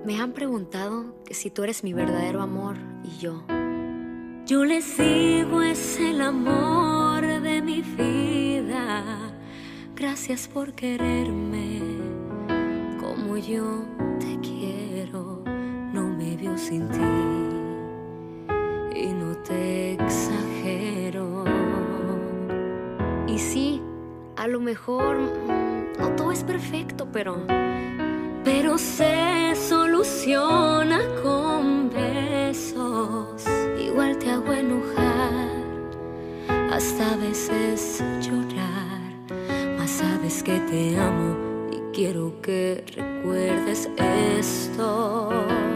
Me han preguntado que si tú eres mi verdadero amor y yo les digo es el amor de mi vida. Gracias por quererme como yo te quiero. No me veo sin ti y no te exagero. Y sí, a lo mejor no todo es perfecto, pero se soluciona con besos. Igual te hago enojar, hasta a veces llorar, mas sabes que te amo y quiero que recuerdes esto.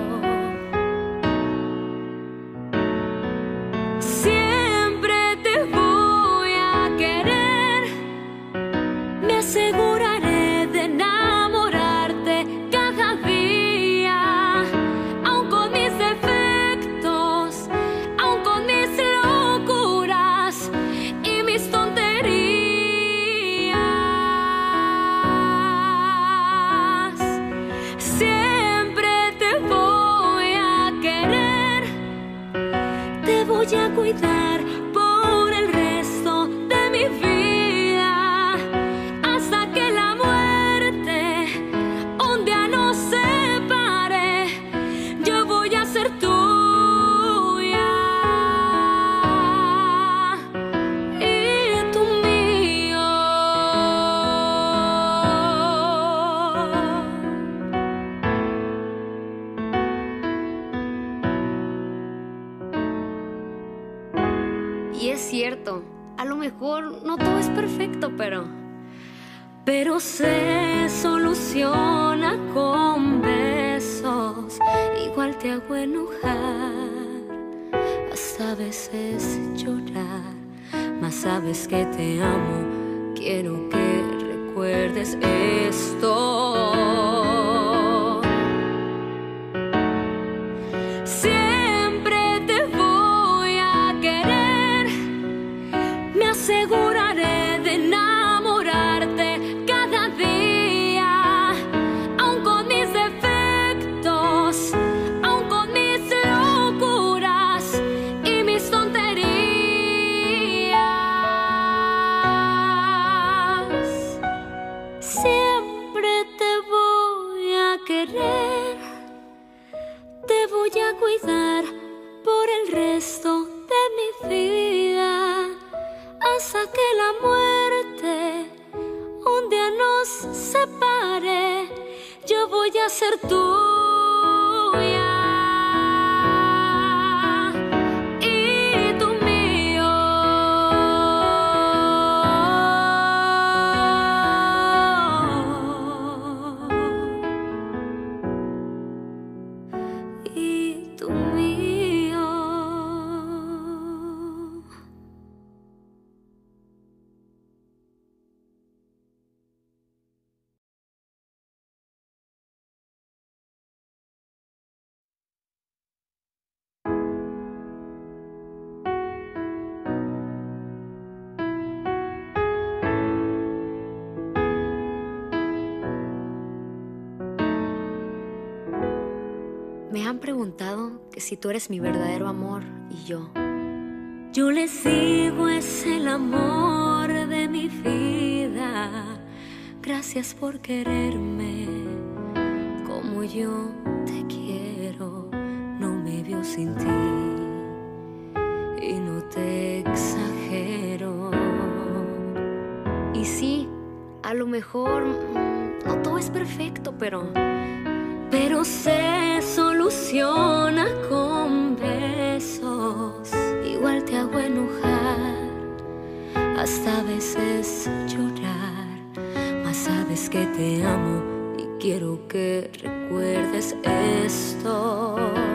Siempre te voy a querer, me aseguraré de enamorarte cada día, aun con mis defectos, aun con mis locuras y mis tonterías. Siempre te voy a querer, te voy a cuidar por el resto de mi vida, hasta que la muerte un día nos separe. Yo voy a ser tuya y tú mío. Y es cierto, a lo mejor no todo es perfecto, pero se soluciona con besos. Igual te hago enojar, hasta a veces llorar, mas sabes que te amo, quiero que recuerdes esto. Siempre te voy a querer, me aseguraré de enamorarte cada día, aun con mis defectos, aun con mis locuras y mis tonterías. Siempre te voy a querer, te voy a cuidar por el resto de mi vida, hasta que la muerte un día nos separe. Yo voy a ser tuya y tú mío. Y tú mío. Me han preguntado que si tú eres mi verdadero amor y yo les digo es el amor de mi vida. Gracias por quererme como yo te quiero. No me veo sin ti y no te exagero. Y sí, a lo mejor no todo es perfecto, pero se soluciona con besos. Igual te hago enojar, hasta a veces llorar, mas sabes que te amo y quiero que recuerdes esto.